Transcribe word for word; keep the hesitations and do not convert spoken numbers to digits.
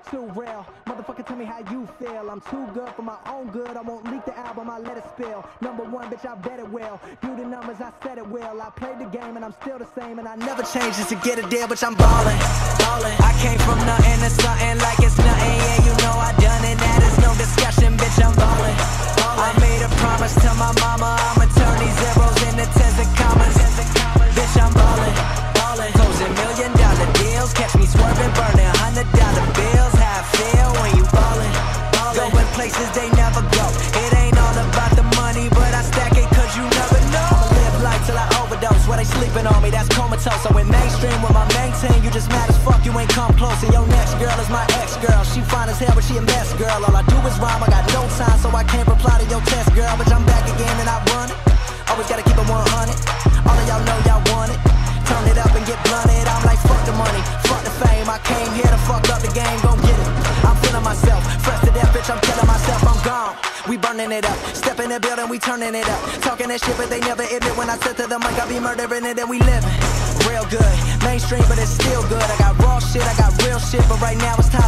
too real. Motherfucker, tell me how you feel. I'm too good for my own good. I won't leak the album, I let it spill. Number one, bitch, I bet it will. Do the numbers, I said it will. I played the game and I'm still the same, and I never changed just to get a deal, bitch, I'm ballin', ballin'. I came from nothing to something like it's nothing. Yeah, you know I done it, that is no discussion, bitch, I'm ballin', ballin'. I made a promise to my mama, I'ma turn these zeros into tens and commas. Bitch, I'm ballin', ballin'. Closing million dollar deals, catch me swerving, burning hundred dollar bills. How I feel when you ballin', ballin'. Going places they never go. It ain't all about the money, but I stack it cause you never know. I'ma live life till I overdose, where they sleeping on me, that's comatose. I went mainstream with my main team, you just mad as fuck, you ain't come close. And your next girl is my ex-girl, she fine as hell but she a mess, girl. All I do is rhyme, I got no time, so I can't reply to your test, girl. But I'm back again and I run it, always gotta keep it one hundred. All of y'all know y'all want it, turn it up and get blunted. I'm like fuck the money, fuck the fame, I came here to fuck up the game, gon' get it. I'm feeling myself, fresh to death, bitch, I'm killing myself, I'm gone. We burning it up, step in the building, we turning it up. Talking that shit, but they never admit when I said to the mic, I be murdering it and we living real good. Mainstream, but it's still good. I got raw shit, I got real shit, but right now it's time